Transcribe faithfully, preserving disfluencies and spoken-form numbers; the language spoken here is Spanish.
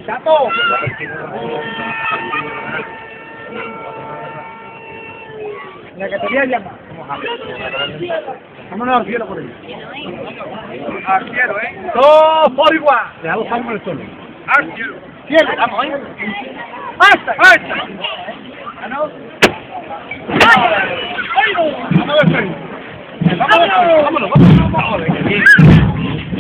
¡Chapo! La que te voy a llamar. Vámonos al cielo por ahí. Al cielo, ¿eh? ¡Dos por igual! Dejamos algo en el suelo. Al cielo. ¡Cielo! Vamos, ¿eh? ¡Hasta! ¡Hasta! ¿Ah, no? ¡Vamos a ver! ¡Vámonos! ¡Vámonos! ¡Vámonos! ¡Vámonos!